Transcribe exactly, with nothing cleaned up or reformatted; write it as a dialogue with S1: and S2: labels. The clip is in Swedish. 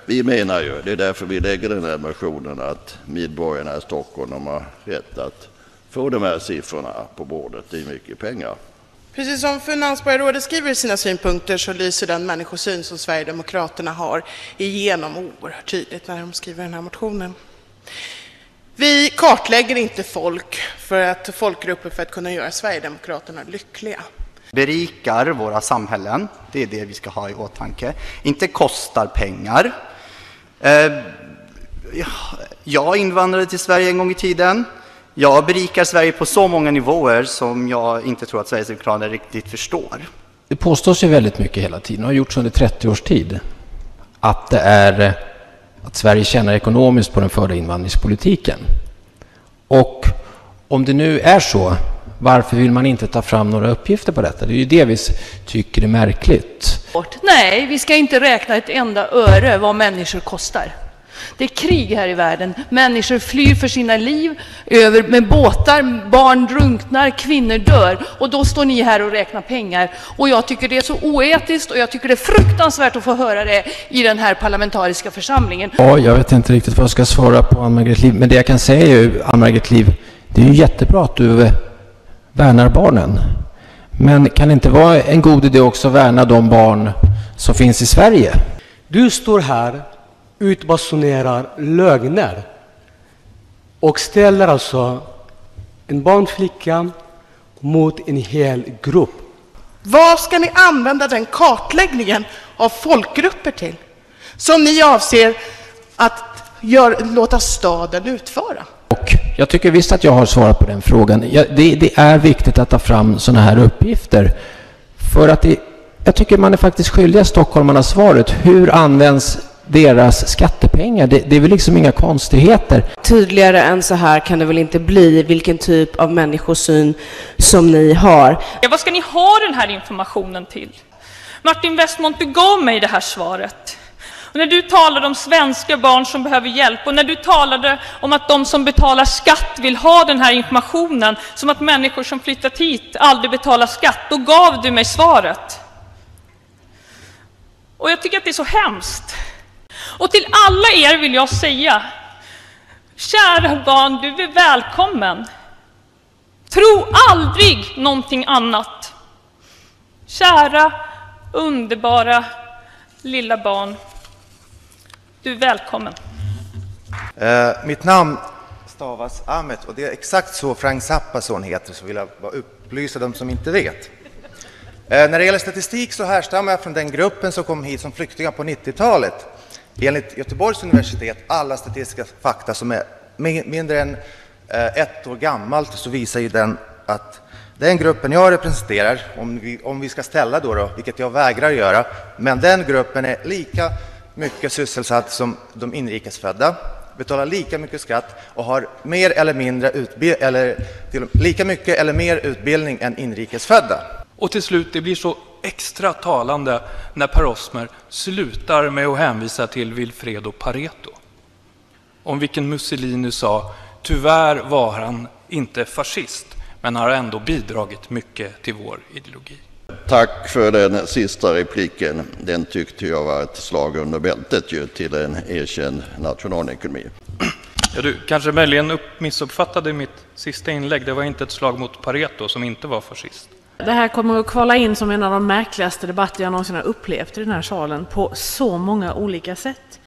S1: Vi menar ju, det är därför vi lägger den här motionen, att medborgarna i Stockholm de har rätt att få de här siffrorna på bordet. Det är mycket pengar.
S2: Precis som Finansborgarrådet skriver i sina synpunkter så lyser den människosyn som Sverigedemokraterna har igenom oerhört tydligt när de skriver den här motionen. Vi kartlägger inte folk för att folkgrupper för att kunna göra Sverigedemokraterna lyckliga.
S3: Berikar våra samhällen, det är det vi ska ha i åtanke. Inte kostar pengar. Eh, jag invandrade till Sverige en gång i tiden. Jag berikar Sverige på så många nivåer som jag inte tror att Sverigedemokraterna riktigt förstår.
S4: Det påstås ju väldigt mycket hela tiden, och har gjorts under trettio års tid, att det är att Sverige tjänar ekonomiskt på den förda invandringspolitiken. Och om det nu är så, varför vill man inte ta fram några uppgifter på detta? Det är ju det vi tycker är märkligt.
S5: Nej, vi ska inte räkna ett enda öre vad människor kostar. Det är krig här i världen. Människor flyr för sina liv över med båtar, barn drunknar, kvinnor dör. Och då står ni här och räknar pengar. Och jag tycker det är så oetiskt och jag tycker det är fruktansvärt att få höra det i den här parlamentariska församlingen.
S4: Ja, jag vet inte riktigt vad jag ska svara på Ann-Margret Liv. Men det jag kan säga är ju, Ann-Margret Liv, det är ju jättebra att du värnar barnen. Men kan det inte vara en god idé också att värna de barn som finns i Sverige?
S6: Du står här, utbasunerar lögner och ställer alltså en barnflicka mot en hel grupp.
S2: Vad ska ni använda den kartläggningen av folkgrupper till som ni avser att gör, låta staden utföra?
S4: Och jag tycker visst att jag har svarat på den frågan. Ja, det, det är viktigt att ta fram sådana här uppgifter. För att det, jag tycker man är faktiskt skyldiga stockholmarna svaret. Hur används deras skattepengar? Det, det är väl liksom inga konstigheter.
S7: Tydligare än så här kan det väl inte bli vilken typ av människosyn som ni har.
S8: Ja, vad ska ni ha den här informationen till? Martin Westmont, du gav mig det här svaret. Och när du talade om svenska barn som behöver hjälp och när du talade om att de som betalar skatt vill ha den här informationen, som att människor som flyttat hit aldrig betalar skatt, då gav du mig svaret. Och jag tycker att det är så hemskt. Och till alla er vill jag säga, kära barn, du är välkommen. Tro aldrig någonting annat. Kära, underbara, lilla barn. Du är välkommen.
S9: Uh, mitt namn stavas Ahmet och det är exakt så Frank Zappas son heter, så vill jag bara upplysa dem som inte vet. Uh, när det gäller statistik så härstammar jag från den gruppen som kom hit som flyktingar på nittiotalet. Enligt Göteborgs universitet, alla statistiska fakta som är mindre än uh, ett år gammalt, så visar ju den att den gruppen jag representerar, om vi, om vi ska ställa då, då, vilket jag vägrar göra, men den gruppen är lika mycket sysselsatt som de inrikesfödda, betalar lika mycket skatt och har mer eller mindre utbildning, eller till, lika mycket eller mer utbildning än inrikesfödda.
S10: Och till slut, det blir så extra talande när Per Osmer slutar med att hänvisa till Vilfredo Pareto, om vilken Mussolini sa, tyvärr var han inte fascist, men har ändå bidragit mycket till vår ideologi.
S1: Tack för den sista repliken. Den tyckte jag var ett slag under bältet ju till en erkänd nationalekonomi.
S10: Ja, du kanske möjligen upp, missuppfattade mitt sista inlägg. Det var inte ett slag mot Pareto som inte var fascist.
S11: Det här kommer att kvala in som en av de märkligaste debatter jag någonsin har upplevt i den här salen på så många olika sätt.